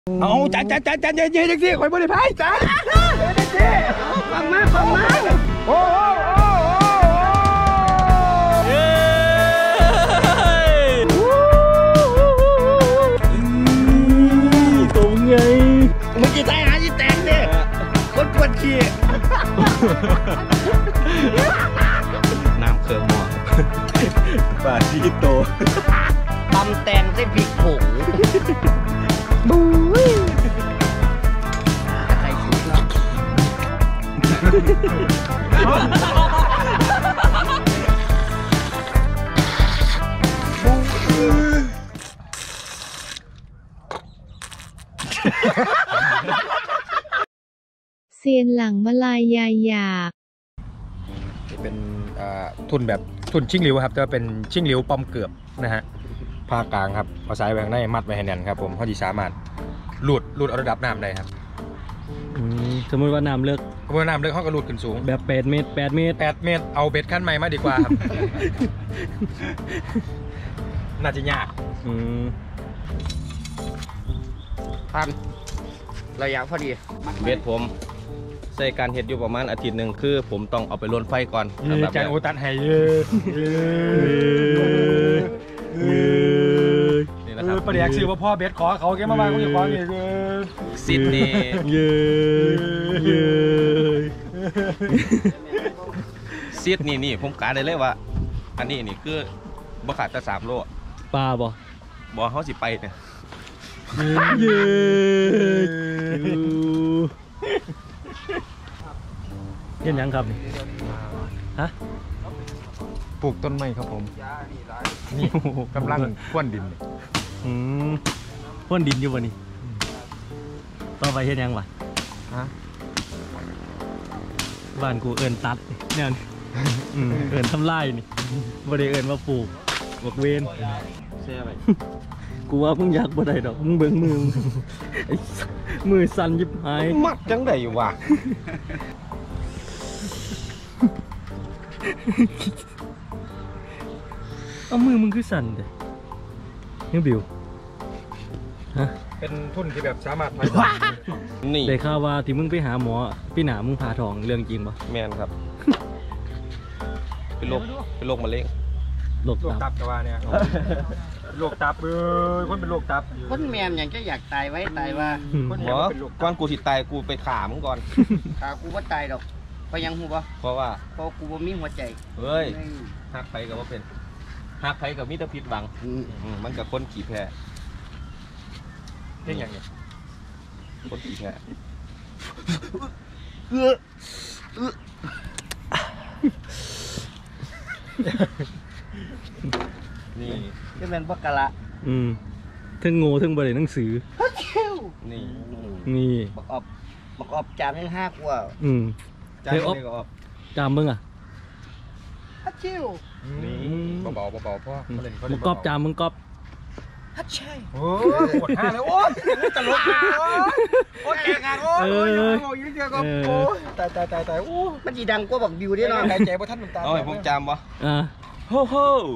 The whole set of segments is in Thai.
เอาจันเย็นๆสิคอยบริพายจันสิฟังมาโอ้ตรงไงมึงกี่ใจหายี่แตกเนี่ยคนปวดขี้น้ำเคืองหม้อบาชีโตตำแตงใส่พริกผงบุ้ยใครชุดเนาะเซียนหลังมาลายยายหยาบเป็นทุนแบบทุนชิงหลิวครับจะเป็นชิงหลิวปอมเกือบนะฮะภาคกลางครับเอาสายแหวงในมัดไว้ให้แน่นครับผมเขาดีสามารถหลุดเอาระดับน้ำได้ครับสมมติว่าน้ำเลิกเขาก็หลุดขึ้นสูงแบบ8 เมตรเอาเบ็ดขั้นใหม่มาดีกว่าครับน่าจะยากพันระยะพอดีเบ็ดผมใส่การเห็ดอยู่ประมาณอาทิตย์หนึ่งคือผมต้องเอาไปลนไฟก่อนจานโอตัดให้นี่นะครับประเดี๋ยวซื้อว่าพ่อเบ็ดขอเขาแกมาบ้างก็อยู่ขอนี่ซิดนี่ซิดนี่ผมกะได้เลยว่าอันนี้นี่คือบ่ขาดแต่3 โลปลาบ่เขาสิไปเนี่ยเห็นยังครับฮะปลูกต้นไม้ครับผมนี่กำลังควนดินควนดินอยู่บ่นี่ต่อไปเห็นยังวะบ้านกูเอิญตัดเนี่ยเอิญทำลายนี่บ่ได้เอิญมาปลูกบักเวนแช่ไปกูว่ามึงอยากบ่ได้ดอกมึงเบิ่งมือสั่นยิบหายมัดจังไดอยู่วะเอามือมึงคือสั่นเด้นี่บิวฮะเป็นทุนที่แบบสามารถนี่ได้ข่าวว่าที่มึงไปหาหมอพี่หนามึงผ่าท้องเรื่องจริงปะแม่นครับเป็นโรคมะเร็งโรคตับแต่ว่าเนี่ยโรคตับคนเป็นโรคตับคนแมนอย่างจะอยากตายไว้ตายว่าหมอก่อนกูสิตายกูไปขามึงก่อนขากูว่าตายดอกไปยังหูปะเพราะกูบ่มีหัวใจเฮ้ยหักไผกับว่าเป็นหักไผกับมิตรพิษบังมันกับคนขี่แพ้เรื่องอย่างเนี้ยคนขี่แพ้นี่จะเป็นพวกกะละทั้งโง่ทั้งบริหนังสือนี่บักอบจามยัง5 กว่าจามนี่ก็อบจามมึงอ่ะฮัชิวนี่เบาพ่อมึงกอบจามมึงกอบฮัชชัยโอ้ปวดห้าเลยโอ้ตลกโอ้แก่งานโอ้ยยืดเยอะก็โอ้ตายโอ้มันจีดังกว่าบักบิวได้เนาะใจใจบ่ท่านน้ำตาเอาให้ผมจามปะโฮ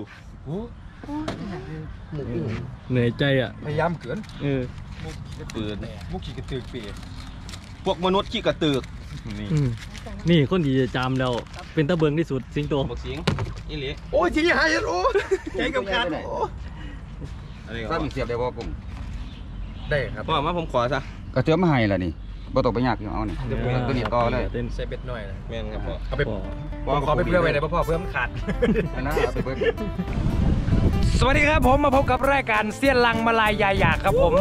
เหนื่อยใจอ่ะพยายามเกินปืนมุกขี้กระตือปีพวกมนุษย์ขี้กระตือกนี่คนดีจามแล้วเป็นตะเบิงที่สุดสิงโตบักสิงอีหลีโอ้ยจริงหายโอ้ใจกับการโอ้ก็มีเสียบได้บ่ผมได้ครับพ่อมาผมขอซะก็เตรียมมาให้ล่ะนี่บ่ต้องไปยากอยู่เอานี่ตัวนี้ต่อเลยใส่เบ็ดหน่อยนะแม่นครับพ่อเอาไปขอไปเพื่อไว้ได้พ่อเพื่อมันขาดนะเอาไปเบิดสวัสดีครับผมมาพบกับรายการเสี้ยนลังมาลายยายอยากครับผม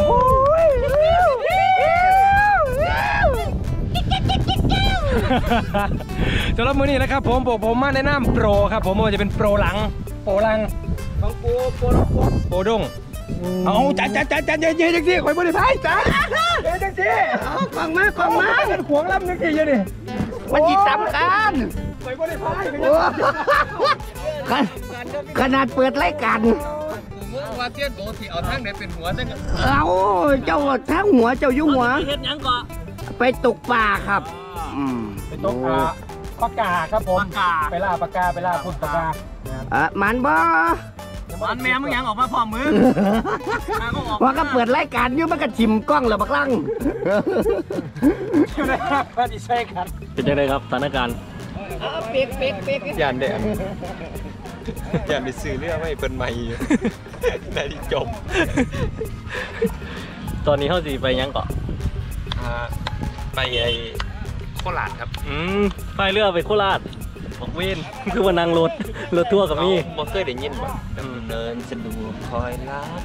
สำหรับมื้อนี้นะครับผมมาแนะนำโปรครับผมว่าจะเป็นโปรลังของกูโปรดงเอาจันเย็นๆสิคอยบริพายจันเย็นๆสิฟังมากันขวงลำนึงทีนี่มันจีตำกันคอยบริพายขนาดเปิดรายการว่าเตี้ยนโบที่เอาทั้งเนี่ยเป็นหัวได้กันเอาเจ้าทั้งหัวเจ้ายุ่งหัวเฮ็ดยังก่อไปตกปลาครับไปตกปลากาครับผมไปล่าปลากาไปล่าพุ่นปลากามันบ่มันแม่มึงยังออกมาพร้อมมือว่าก็เปิดรายการอยู่มันก็ชิมกล้องแล้วบักลังดีใช่ครับเป็นยังไงครับสถานการณ์เป๊กเป๊กเป๊กยานแดงยานไปซื้อเรื่องไม่เป็นใหม่ได้ที่จบตอนนี้เขาสิไปยังเกาะไปไอ้โคราชครับไปเรือไปโคราชบอกเวนคือว่านั่งรถทั่วร์กับมี่บ่เคยได้ยินบ่ดำเนินสะดวกคอยรัก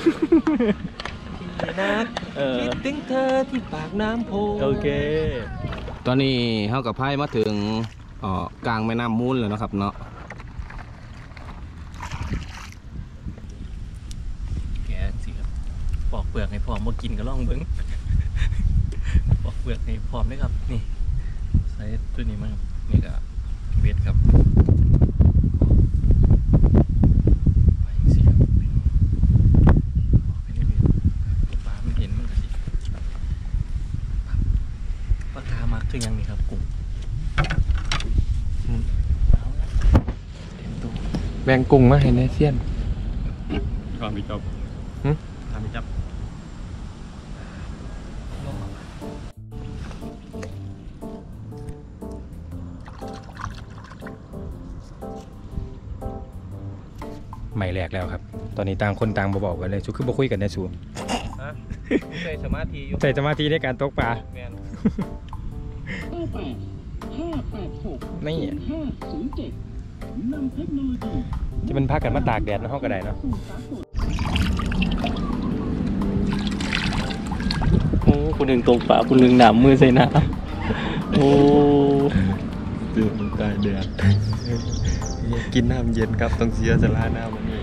ที่นักคิดถึงเธอที่ปากน้ำโพโอเคตอนนี้เฮากับไพ่มาถึงกลางแม่น้ำมูลแล้วนะครับเนาะแกสิครับปอกเปลือกให้พร้อมมากินก็ลองเบิ้งปอกเปลือกให้พร้อมด้วยครับนี่ใส่ตัวนี้มาครับนี่ก็เบ็ดครับไปสิครับไปนี่เบ็ดปลามันเห็นมันก็สิปลาคามักคือยังนี่ครับกุ้งเอาละเต็มตัวแบ่งกุ้งมาให้ในเซียนก่อนพี่จับทำพี่จับใหม่แรกแล้วครับตอนนี้ต่างคนต่างบอกกันเลยสุคือบ่คุยกันในสูใส่สมาธิอยู่ใส่สมาธิในการตกปลาแม่นนี่จะเป็นพักกันมาตากแดดในห้องกระไดเนาะโอ้คนหนึ่งตกปลาคนหนึ่งหนามมือใส่น้ำโอ้ตื่นตายแดดกินน้ำเย็นครับต้องเสียสละน้ำมันนี่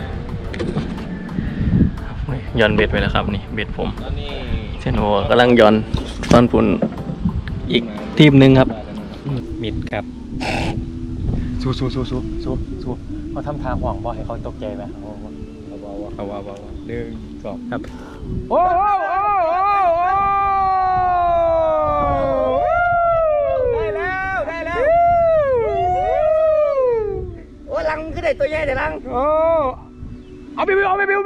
ย้อนเบ็ดไปแล้วครับนี่เบ็ดผมตอนนี้เช่นโอกำลังย้อนตอนปุ่นอีกทีมหนึ่งครับมิดครับสู้เขาทำทางห่วงบอให้เขาตกใจไหมเขาว่าหนึ่งสองครับโอ้ได้แล้วโอ้ลังขึ้นได้ตัวใหญ่แต่ลังโอ้เอาบิว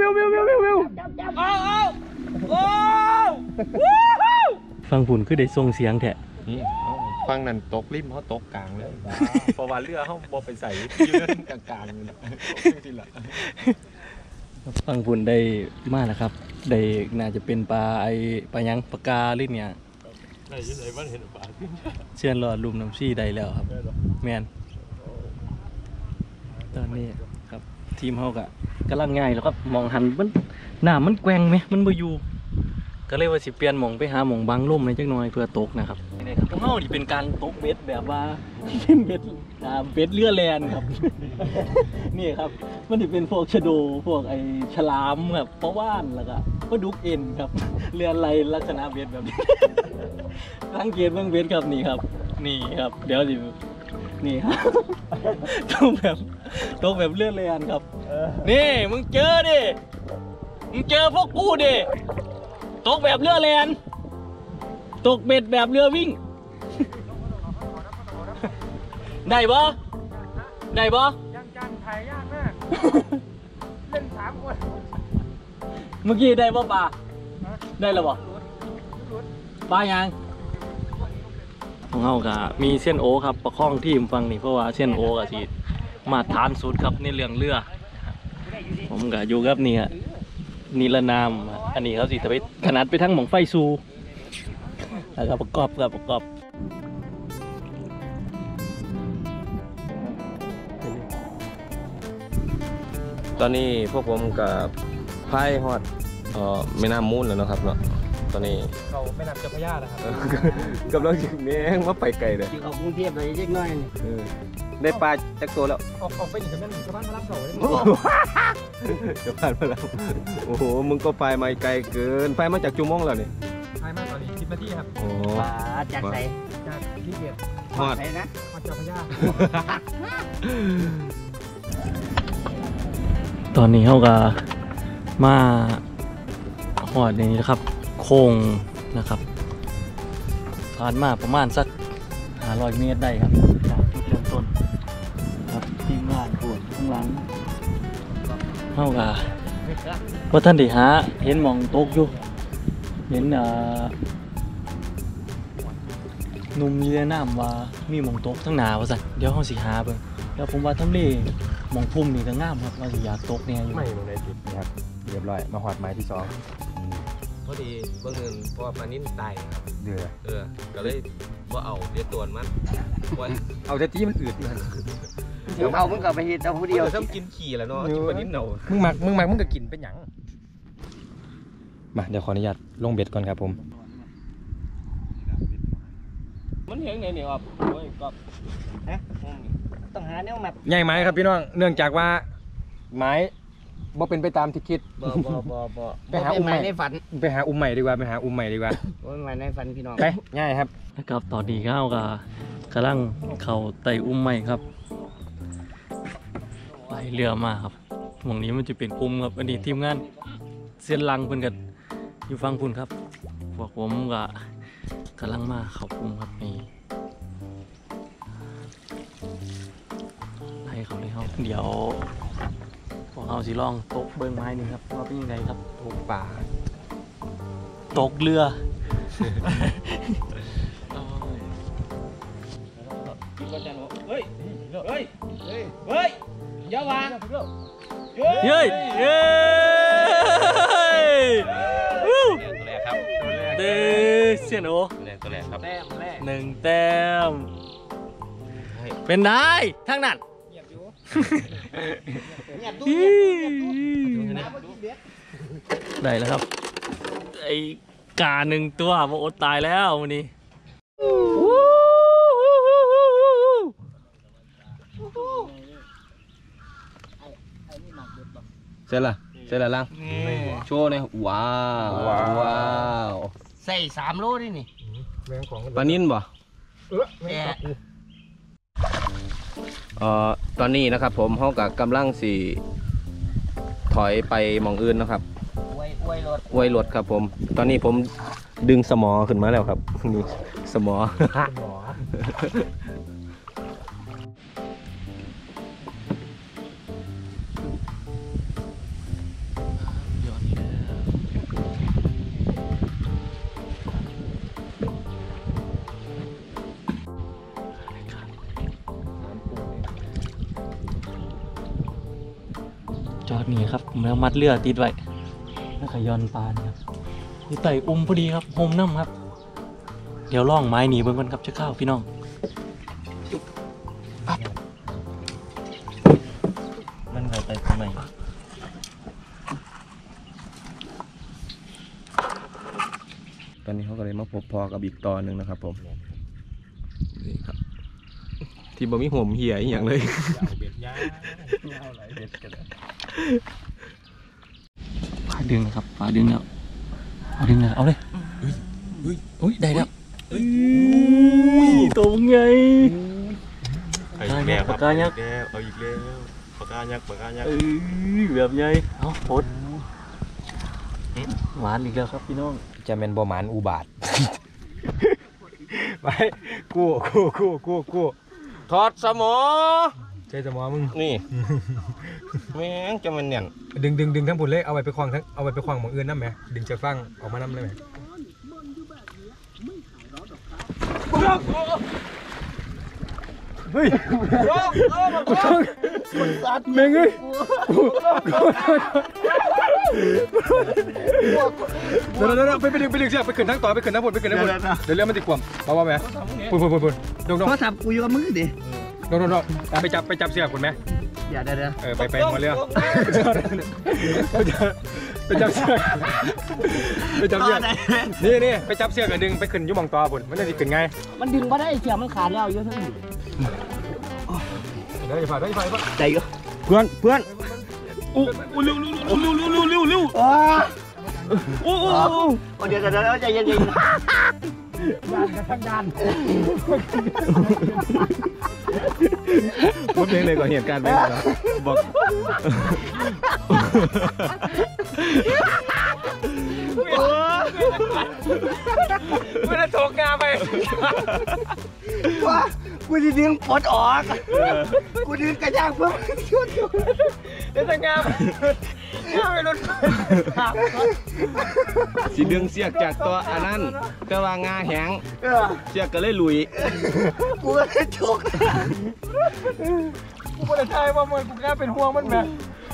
ฟังปุ่นคือได้ทรงเสียงแท้ฟังนั่นตกริมเขาตกกลางเลยเพราะว่าเรือเขาบ่ไปใส่ยืนกลางๆอยู่นะทีละฟังปุ่นได้มากนะครับได้น่าจะเป็นปลาปลายังปลากาหรือเนี่ยได้ยังไงบ้านเห็นปลาเชื่อนรอดลุมน้ำซี่ได้แล้วครับแมนตอนนี้ครับทีมเขากะกำลังง่ายแล้วครับมองหันมันหน้ามันแกว่งไหมมันบ่อยู่ก็เลยว่าสิเปลี่ยนหมองไปหาหมองบางร่มในจักหน่อยเพื่อตกนะครับนี่ครับของเฮานี่เป็นการตกเบ็ดแบบว่า เป็นเบ็ดเบ็ดเรือแลนครับ นี่ครับมันจะเป็นพวกชะโดพวกฉลามครับปลาว่านแล้วก็ปลาดุกเอ็นครับเรือไหลลักษณะเบ็ดแบบนี้ สังเกตเบื้องเบ็ดครับนี่ครับนี่ครับเดี๋ยวสินี่ครับ ตกแบบเรือแลนครับนี่มึงเจอดิมึงเจอพวกกูดิตกแบบเรือแลนตกเบ็ดแบบเรือวิ่ง ได้ปะยังถ่ายยากมากเล่น3 คนเมื่อกี้ได้ปะปลาได้หรือเปล่าปลายังของเรากะมีเส้นโอครับประคองทีมฟังนี่เพราะว่าเส้นโอกะสิมาทานสุดครับในเรื่องเรือผมกะอยู่กับนี่ฮะนิรนามอันนี้เขาสิจะไปขนาดไปทั้งหม่องไฟซูแล้วก็ประกอบตอนนี้พวกผมกับพายฮอดแม่น้ำมูลแล้วนะครับเนาะตอนนี้เขาไม่นำเจ้าพญานะครับกำลังจิบแมงมาไปไกลเลยที่เขากรุงเทพเลยเล็กน้อยได้ปลาจักตัวแล้วออกไปอีกกันนั่นชาวบ้านมารับเขาเลยจะผ่านมาแล้วโอ้โหมึงก็ไปมาไกลเกินไปมาจากจุมงแล้วนี่ใช่มากตอนนี้10 นาทีครับโอ้ปลาจากไหนจากที่เกียรติฮอดไหนนะมาเจ้าพญาตอนนี้เขาก็มาหอดนี้นะครับโค้งนะครับผ่านมาประมาณสัก500 เมตรได้ครับจากจุดเริ่มต้นครับทีมงานปวดข้างหลังเฮาก็บ่ทันได้หาเห็นหม่องตกอยู่เห็นหนุ่มมีแนะนำว่ามีหม่องตกทั้งหน้าว่าซั่นเดี๋ยวเฮาสิหาเบิ่งแล้วผมว่าทำเลหม่องพุ่มนี่ก็งามครับว่าสิอยากตกแน่อยู่ไม่ลงในติดนะครับเรียบร้อยมาหอดไม้ที่2 พอดีเบิ่งเงินเพราะว่าปลานิ่นตายครับเดือก็เลยบ่เอาเดี๋ยวตัวมันว่าเอาแต่ที่มันอืดอยู่หั่นเดี๋ยวเอามึงกลับไปเฮ็ดเอาผู้เดียวทำกินขี่แล้วเนาะกินปลานิ่นเนาะมึงก็กินเป็นหยังมาเดี๋ยวขออนุญาตลงเบ็ดก่อนครับผมมันเห็นไงเนี่ยครับโอ้ยก็ต้องหาแนวแมปใหญ่ไหมครับพี่น้องเนื่องจากว่าไม้บ่เป็นไปตามที่คิดบ่ไปหาอุ้มใหม่ในฝันไปหาอุ้มใหม่ดีกว่าไปหาอุ้มใหม่ดีกว่าบ่เป็นไม้ในฝันพี่น้องไปง่ายครับนะครับตอนนี้เฮาก็กำลังเข้าไต่อุ้มใหม่ครับไหลเรือมาครับหม่องนี้มันจะเป็นกลุ่มครับอันนี้ทีมงานเส้นลังเพิ่นก็อยู่ฝั่งพุ่นครับพวกผมก็กำลังมาเข้ากลุ่มครับนี่ให้เขาเลยครับเดี๋ยวพวกเราสิลองตกเบิ้งไม้นี่ครับว่าเป็นยังไงครับถูกป่าตกเรืออย่าวางเย้ยเย้ยตัวแรกครับเด้เสียนโอตัวแรกครับ 1 แต้มเป็นได้ทั้งนั้นได้แล้วครับไอ้กา1 ตัวว่าอดตายแล้ววันนี้เสร็จละลังโชว์เลยว้าวใส่3 โลดินี่ปลานิ่นบ่แต่ตอนนี้นะครับผมเขากับกำลังสี่ถอยไปหมองอื่นนะครับอวยรถอวยรถครับผม ตอนนี้ผมดึงสมอขึ้นมาแล้วครับนี่สมอจอดนี่ครับผมแล้วมัดเรือติดไว้แล้วก็ย้อนปลานี่ครับอยู่ไต่อุ้มพอดีครับโฮมน้ำครับ เดี๋ยวล่องไม้หนีเบิ่งกันครับจะเข้าพี่น้องมันไปทำไมตอนนี้เขาก็เลยมาพบพอกับอีกตอนหนึ่งนะครับผมนี่ครับที่บ่มีห่มเหี่ยอหย่างเลยปลาดึงนะครับปลาดึงแล้วเอาดึงแล้วเอาเลยอุ้ยได้แล้วตัวไงปากกายักษ์เอาอีกแล้วปากกายักษ์แบบไงเอาพดหวานอีกแล้วครับพี่น้องจะเป็นบ่หมานอุบาท ไปกู้ถอดสมอใช้สมองมึงนี่แม่งจะมันเนี่ยดึงทั้งผุนเลยเอาไปคว้างทั้งเอาไปคว้างหมองอื่นน้ำไหมดึงจากฟังออกมาน้ำเลยไหมเฮ้ยแม่งเอ้ยเดี๋ยวไปดึงเชือกไปขึ้นทั้งต่อไปขึ้นทั้งผุนเดี๋ยวเรื่องมันติดกวมบอกว่าไหมปุ่นดงโทรศัพท์กูอยู่กับมึงดิไปจับเสือกคุณไหมเดี๋ยวไปหมดเรื่องไปจับเสือกนี่ไปจับเสือกกับดึงไปขึ้นยุ่งมองต่อผุนมันจะขึ้นไงมันดึงบ่ได้เสียมันขาดแล้วเยอะทั้งนี้ได้ไฟใจอยู่เพื่อนเร็วเดี๋ยวใจเย็นทั้งด้านพูดเพลงเลยก่อนเหตุการณ์ไปแล้วบอกไม่ได้ตกงาไปว่ากูจะดึงปลดออกกูดึงกระยางเพื่อเดี๋ยวจะงามไปรถไฟสิดึงเสียกจากตัวอันนั้นแต่ว่างาแหงเสียกก็เลยหลุยกูก็ได้โชคกูไม่ได้ทายว่ามันกูแค่เป็นห่วงมันแบบ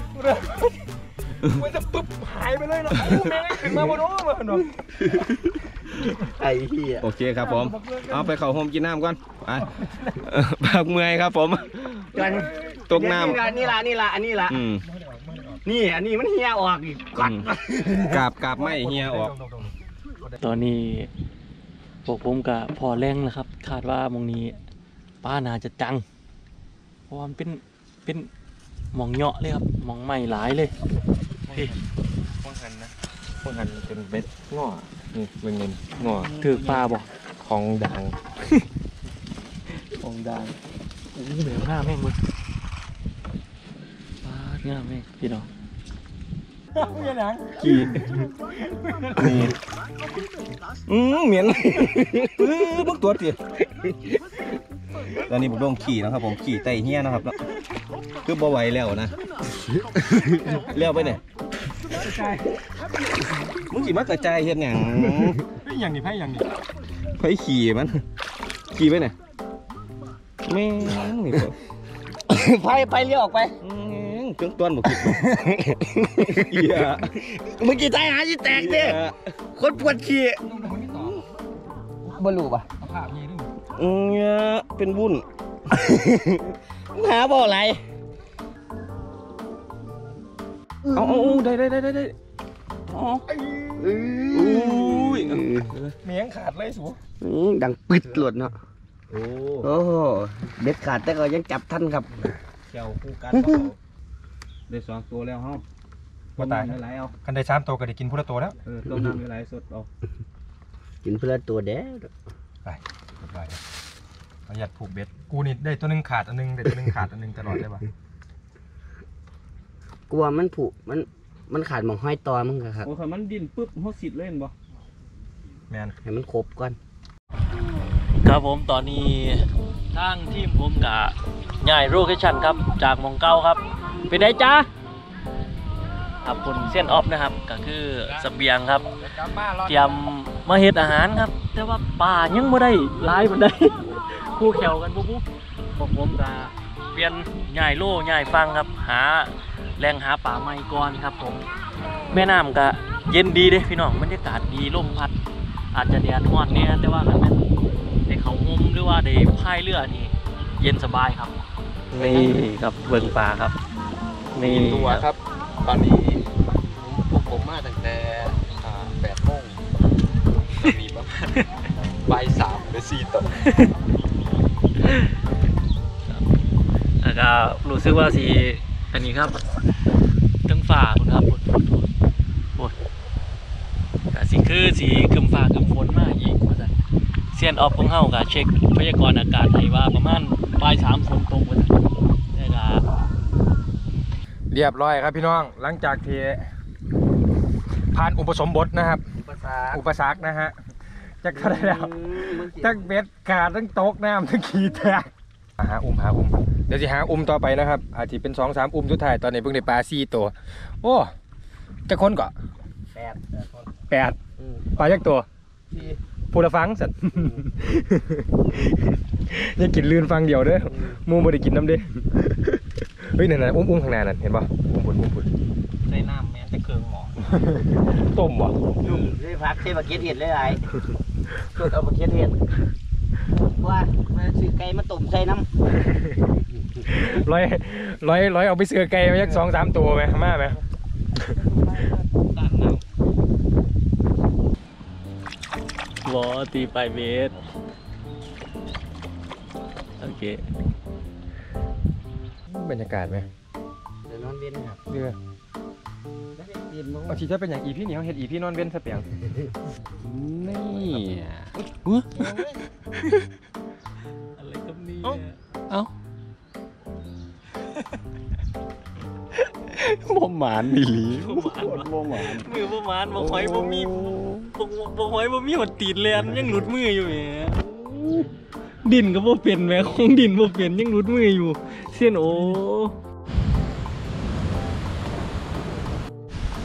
มันจะปุ๊บหายไปเลยเนาะแม่งขึ้นมาบนโอ้มาเนาะไอ้เหี้ยโอเคครับผมเอาไปเข้าโฮมกินน้ำก่อนไปพักเมื่อยครับผมตกน้ำนี่ละอันนี้ละนี่อันนี้มันเฮียออกอีกกัดกาบไม่เฮียออกตอนนี้พวกผมกับพอแรงแล้วครับคาดว่ามองนี้ป้าน่าจะจังเพราะมันเป็นหมองเหาะเลยครับหมองใหม่หลายเลยพี่พวกหันเป็นเบ็ดง้อนี่เป็นเงินง้อถือปลาบอกของดังของดังโอ้เหลือหน้าแม่งมึงปลาเนื้อแม่งพี่น้องขี่เหม็นบึกตัวเตี๋ยตอนนี้ผมโดนขี่นะครับผมขี่ไต่เฮี้ยนะครับคือบ่ไหวแล้วนะเลี้ยวไปเนี่ยมึงขี่มากระจายเห็นอย่างอย่างนี้ไพ่อย่างนี้ไปขี่มันขี่ไปเนี่ยแม่งนี่ไปเลี้ยวออกไปเครื่องต้นบอกคิดเหี้ยเมื่อกี้ใจหาที่แตกดิคนปวดขี้บลูป่ะภาพนี้ด้วยเนี่ยเป็นวุ่นหาบ่ออะไรเอาได้อุ้ยเมียงขาดเลยสูดังปิดหลุดเนาะโอ้โอ้เด็ดขาดแต่ก็ยังจับทันครับเจ้าคู่กันได้2 ตัวแล้วเฮาว่าตายหลายเอากันได้3 ตัวก็ได้กินพุทธตัวแล้วต้มน้ำหลายสดเอากินเพื่อตัวแดดไปประหยัดผูกเบ็ดกูนี่ได้ตัวนึงขาดอันนึงได้ตัวนึงขาดอันนึงตลอดได้ปะกลัวมันผุมันขาดหมองห้อยตอมึงครับโอ้ยมันดินปุ๊บเฮาสิทธิ์เล่นบ่แมนให้มันครบก่อนครับผมตอนนี้ทางทีมผมกับย้ายโลเคชั่นครับจากหมองเก้าครับเป็นไงจ๊ะครับคนเส้นออฟนะครับก็คือเสบียงครับเตรียมมาเฮ็ดอาหารครับแต่ว่าป่ายังไม่ได้หลายบันได คู่แข่วกันปุ๊บพวกผมก็เปลี่ยนย้ายโล่ย้ายฟังครับหาแหล่งหาป่าใหม่ก่อนครับผมแม่น้ำก็เย็นดีเด้พี่น้องบรรยากาศดีลมพัดอาจจะแดดร้อนเนี่ยแต่ว่าคันแม่นได้เขาห่มหรือว่าได้พายเรือนี่เย็นสบายครับนี่ครับเบิ่งป่าครับนี่ตัวครับ ตอนนี้พวกผมมาตั้งแต่8 โมงมีประมาณบ่าย 3 หรือ 4 ตัวแล้วก็รู้สึกว่าสีอันนี้ครับทั้งฝ่าคุณครับฝนก็สิคือสีคึมฝ่าคึมฝนมากอีกว่าซั่นเซียนออฟของเฮาก็เช็คพยากรณ์อากาศให้ว่าประมาณบ่าย 3ฝนตกว่าซั่นแต่ก็เรียบร้อยครับพี่น้องหลังจากที่ผ่านอุปสมบทนะครับ อุปสรรคนะฮะจากเท่าไหรแล้วทั้งเบ็ดขาดทั้งโต๊ะน้ำทั้งขี้แตกหาอุ้มเดี๋ยวจะหาอุ้มต่อไปนะครับอาจจะเป็น2-3 อุ้มสุดท้ายตอนนี้เพิ่งได้ปลา4 ตัวโอ้จะคนก่อน8ปลาจักตัวพูดละฟังสัตว์ ยังกินลื่นฟังเดียวเด้อมูไม่ได้กินน้ำเด้เฮ้ยนั่นอุ้มข้างหน้านั่นเห็นป่ะอุ้มปุ่นใส่น้ำแม่นจะเคืองหมอต้มบ่ได้พักเทปเกตเห็ดเลยไอ้สุดเอาเกตเห็ดว่ามาซื้อไก่มาตุ่มใส่น้ำร้อยเอาไปเสือไก่มาสัก2-3 ตัวไหมมาไหมวอตีไปเบสโอเคบรรยากาศไหมเดี๋ยวนอนเว้นครับเรือเอาทีถ้าเป็นอย่างอีพี่นี่เขาเห็ดอีพี่นอนเว้นสเปียงนี่อะไรกับนี่เอ้าบ่หมานมีหลีบ่หมานมือบ่หมานบ่หอยบ่มีบ่หอยบ่มีหัวตีนแลนยังหลุดมืออยู่แหมดินก็บ่เป็นแหมของดินบ่เป็นยังหลุดมืออยู่เส้นโอ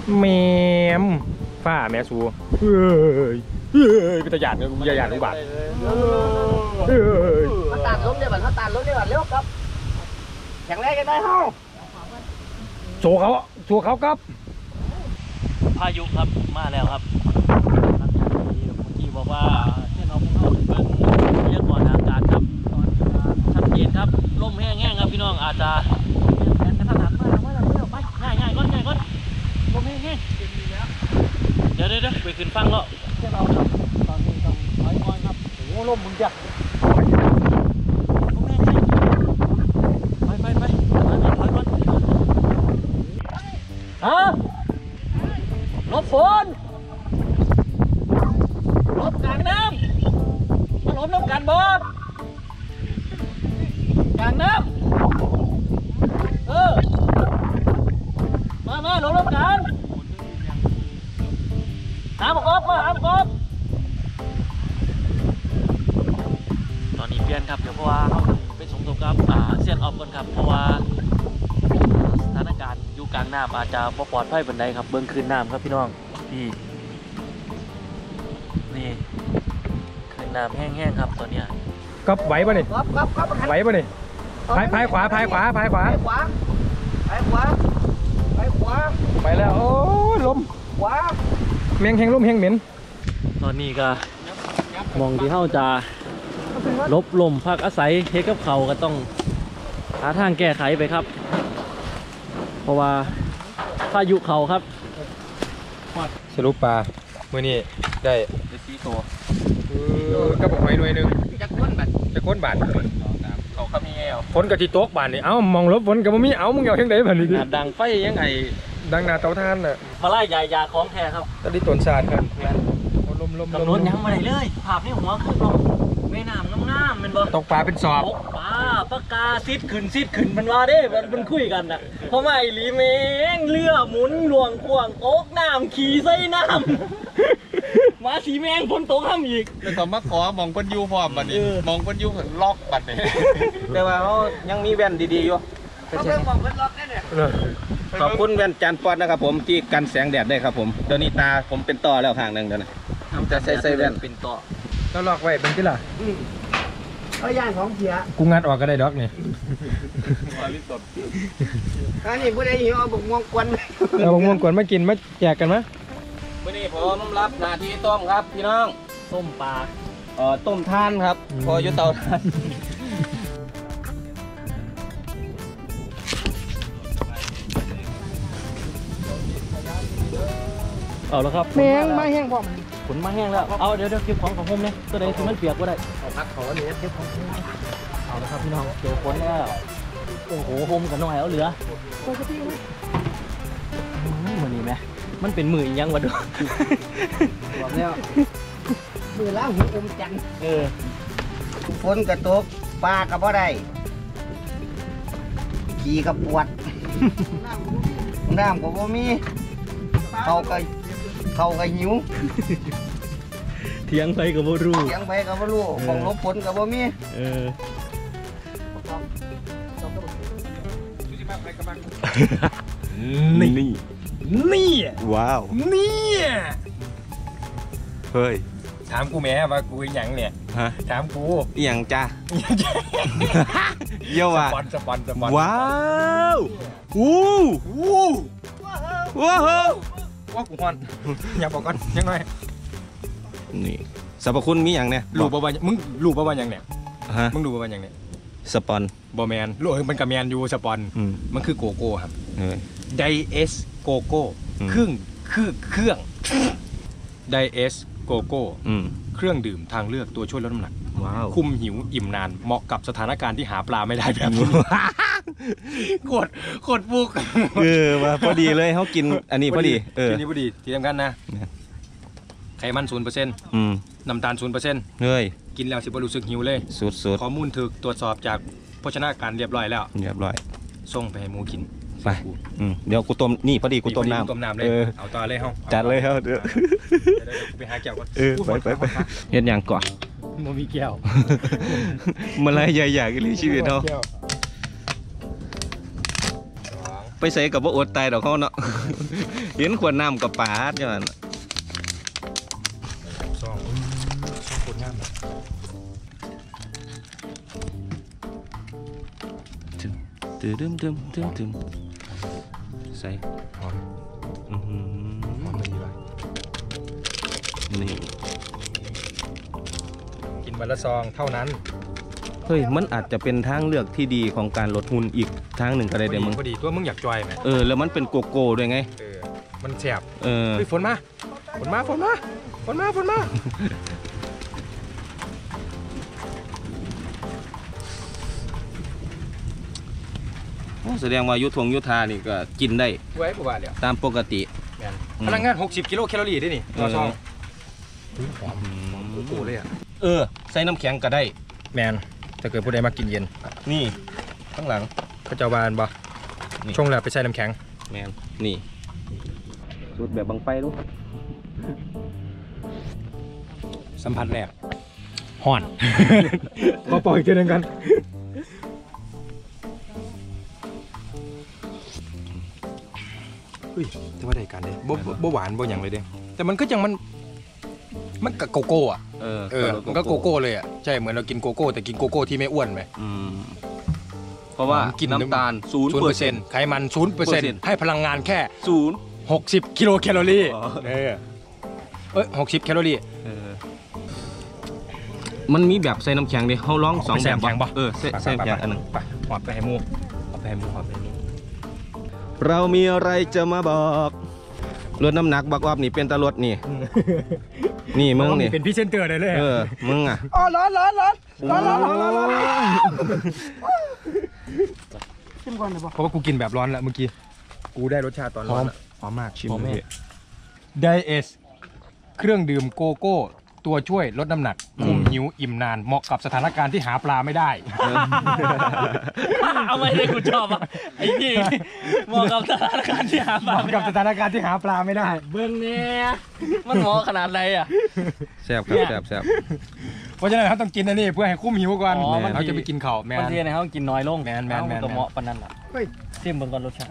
แมมฝ้าแม่สูเฮ้ยเป็นตะหยาดเลยกูจะหยาดลูกบาทเฮ้ยมาตัดล้มเดี๋ยวบัดมาตัดล้มเดี๋ยวบัดเร็วครับแข็งแรงกันได้เฮ้าโชว์เขาครับพายุครับมาแล้วครับหลังจากที่เมื่อกี้บอกว่าเช่นเอาพวกเขาเบิ่งพยากรณ์อากาศครับชัดเจนครับลมแห้งๆครับพี่น้องอาจจะแอนกระทันหันมาไปง่ายก่อนลมแห้งๆเดี๋ยวไปขึ้นฟังแล้วเช่นเราครับตอนนี้ต้องถอยก่อนครับโอ้โหลมมึงจ้ะลมแห้งไปถอยก่อนฮะลบฝนลบกลางน้ำมาลบน้ำกันบ่กลางน้ำมาลบน้ำกันหาประกอบตอนนี้เปลี่ยนครับเดี๋ยวเพราะว่าเขาเป็นสมทบกับเซียนออฟก่อนครับเพราะว่าสถานการณ์อยู่กลางน้ำอาจจะบ่ปลอดภัยบันไดครับเบื้องคืนน้ำครับพี่น้องนี่คืนน้ำแห้งๆครับตอนเนี้ยก็ไหวป่ะนี่ครับไหวป่ะนี่พายขวาไปขวาไปแล้วโอ้ยลมขวาแมงแห้งลมแห้งเหม็นตอนนี้ก็มองที่เขาจะลบลมพักอาศัยเทกับเขาก็ต้องหาทางแก้ไขไปครับ เพราะว่าพายุเขาครับสรุปปลาเมื่อนี้ได้4 ตัวกระบอกหอยหน่วยหนึ่งจะก้นบาทเขาขมีแอวฝนกะทิโต๊กบานนี่เอ้ามองลบฝนกับมีเอามึงเอายังไงบานนี่ดิดังไฟยังไงดังนาเตาถ่านน่ะมาไล่ยาของแท้ครับตอนนี้ต้นชาติครับลมกำหนดยังมาไหนเลยภาพในหัวคือลมแม่น้ำงามๆมันบ่ตกปลาเป็นสอบตกปลาปากกาซิดขึ้นมันว่าเด้มันคุยกันน่ะเพราะว่าไอ้ลีเมงเรือหมุนหลวงขวางโต๊กน้ำขี่ใส่น้ำมาสีแมงฝนตกห้ามอีกแล้วก็มาขอมองคนยูพร้อมบัดนี้มองคนยูเห็นล็อกบัดนี้แต่ว่าเขายังมีแว่นดีๆอยู่เขาเพิ่งมองเพิ่นล็อกได้เนี่ยขอบคุณแว่นจานปอดนะครับผมที่กันแสงแดดได้ครับผมเดี๋ยวนี้ตาผมเป็นต่อแล้วข้างหนึ่งเดี๋ยวนะจะใส่แว่นเป็นต่อก็ลอกไว้เป็นที่ล่ะเขาย่านของเสียกูงัดออกก็ได้ดอกนี่อันนี้ผู้ใดหิวเอาบุกม่วงกวนเอาบางม่วงก่อนมากินมาแจกกันมะวันนี้ผมรับหน้าที่ต้มครับพี่น้องต้มปลาต้มท่านครับพออยู่เตาท่านเอาแล้วครับแมงมาแห้งพร้อมฝนมาแห้งแล้วเอาเดี๋ยวเก็บของของผมเนี่ยตัวใดที่มันเปียกก็ได้พักเขาเนี่ยเก็บของเอาแล้วครับพี่น้องเจอฝนแล้วโอ้โหโฮมกันหน่อยเอาเหลือมือนี้ไหมมันเป็นมืออีกยังวะดูบอกแล้วมือล้างหูอมจัน ฝนกระตกปลากับบ่ได้ขี่กับปวด น้ำก็บ่มีเขาก็หิวเถียงไปกับบ่รู้เสียงไปก็บ่รู้ของลบฝนก็บ่มีนี่ว้าวนี่เฮ้ยถามกูแม่ว่ากูอีหยังเนี่ยฮะถามกูอหย่างจ้าเยี่ยวอ่ะสปอนว้าวอู้ว้าวว่ากูฮอนอย่าบอกก่อนยังไงนี่สรรพคุณมีอย่างเนี่ยรู้ป่าวว่ามึงรู้ป่าวว่าหยังเนี่ยฮะมึงรู้ป่าวว่าหยังเนี่ยสปอนบอแมนรู้มันกับแมนยูสปอน มันคือโกโก้ครับเฮ้ยไดเอสโกโก้อืมเครื่องไดเอสโกโก้ เครื่องดื่มทางเลือกตัวช่วยลดน้ำหนักว้าวคุมหิวอิ่มนานเหมาะกับสถานการณ์ที่หาปลาไม่ได้แบบนี้โคตรฟุกว่าพอดีเลยเขากินอันนี้พอดีกินนี้พอดีที่สำคัญนะไขมัน 0% น้ำตาล 0% เฮ้ยกินแล้วสิบ่รู้สึกหิวเลยสุดข้อมูลถูกตรวจสอบจากโภชนาการเรียบร้อยแล้วเรียบร้อยส่งไปให้หมูกินไปเดี๋ยวกูต้มนี่พอดีกูต้มน้ำต้มน้ำเลยเอาต่อเลยเฮาจัดเลยครับเดี๋ยวไปหาแก้วก่อนไปเฮ็ดอย่างก่อนบ่มีแก้วมันอะไรใหญ่ๆกันเลยชีวิตเนาะ 2 ไปใส่กับว่าอดตายดอกเขาเนาะ เห็นขวดน้ำกับป๋าจังนั้นซองโคตรงามเลยตึมใส่หอมอื้อหืหอมอเลยดีว่ะนี่กินวันละซองเท่านั้นเฮ้ยมันอาจจะเป็นทางเลือกที่ดีของการลดหุ่นอีกทางหนึ่งก็ได้เดี๋ยวมึงพอดีตัวมึงอยากจอยไหมแล้วมันเป็นโกโก้ด้วยไงมันแสบเออเฮ้ยฝนมาฝนมาฝนมาฝนมาฝนมาแสดงว่ายุทงยุทธานี่ก็กินได้ไว้ประมาณเดียวตามปกติแมนพลังงาน60 กิโลแคลอรี่ด้วยนี่ต่อซองหอมโอ้โหเลยอ่ะใส่น้ำแข็งก็ได้แมนถ้าเกิดผู้ใดมากินเย็นนี่ข้างหลังเขาจะวานบ่นี่ช่วงแล้วไปใส่น้ำแข็งแมนนี่สูตรแบบบังไฟลูกสัมผัสแรกห่อน ขอปล่อยอีกทีนึงกันเฮ้ยแต่ว่าได้การเลยบ่หวานบ่อย่างเลยเด้แต่มันก็ยังมันกับโกโก้อะมันก็โกโก้เลยอะใช่เหมือนเรากินโกโก้แต่กินโกโก้ที่ไม่อ้วนไหมเพราะว่ากินน้ำตาล 0%ไขมัน 0% ให้พลังงานแค่ 0 60 กิโลแคลอรี่อ๋อ 60 แคลอรี่มันมีแบบใส่น้ำแข็งดิเขาลอง2 แบบใส่น้ำแข็งปะใส่น้ำแข็งอันหนึงไปหอดไปให้หมูหอดไปให้หมูหอดไปให้หมูเรามีอะไรจะมาบอกลดน้ำหนักบักวับนี่เป็นตะลดนี่ นี่มึงนี่เป็นพรีเซนเตอร์ได้เลยมึงอ่ะอ๋อร้อนขึ้นก่อนเลยป่ะเพราะว่ากูกินแบบร้อนแล้วเมื่อกี้กูได้รสชาติตอนร้อนหอมมากชิมหอมแม่ไดเอสเครื่องดื่มโกโก้ตัวช่วยลดน้ำหนักคุมหิวอิ่มนานเหมาะกับสถานการณ์ที่หาปลาไม่ได้เอาไม่ได้กูชอบอ่ะไอ้นี่เหมาะกับสถานการณ์ที่หาปเหลามาะกับสถานการณ์ที่หาปลาไม่ได้เบิ้งเนี่ยมันเหมาะขนาดไหนอ่ะแซ่บครับแซ่บเพราะฉะนั้นเขาต้องกินอันนี้เพื่อให้คุ้มหิวก่อนอ๋อมันเขาจะไปกินข้าวแมบางนทีเนี่ยเขากินน้อยลงแมนตัวเหมาะปานนั้นล่ะเฮ้ยชิมเบิ่งก่อนรสชาติ